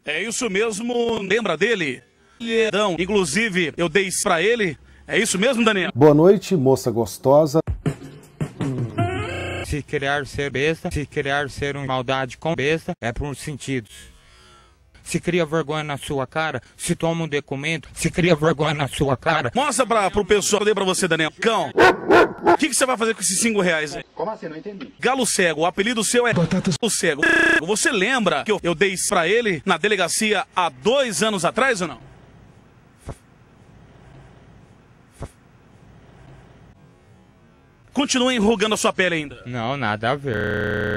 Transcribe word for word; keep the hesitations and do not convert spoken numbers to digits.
É isso mesmo, lembra dele? Então, inclusive, eu dei isso pra ele. É isso mesmo, Daniel? Boa noite, moça gostosa. Se criar ser besta, se criar ser uma maldade com besta, é por sentidos. Se cria vergonha na sua cara, se toma um documento, se cria vergonha na sua cara. Mostra pra, pro pessoal, dei pra você, Daniel. Cão, o que, que você vai fazer com esses cinco reais aí? Como assim? Não entendi. Galo Cego, o apelido seu é Batatas Galo Cego. Você lembra que eu, eu dei isso pra ele na delegacia há dois anos atrás ou não? Continua enrugando a sua pele ainda. Não, nada a ver.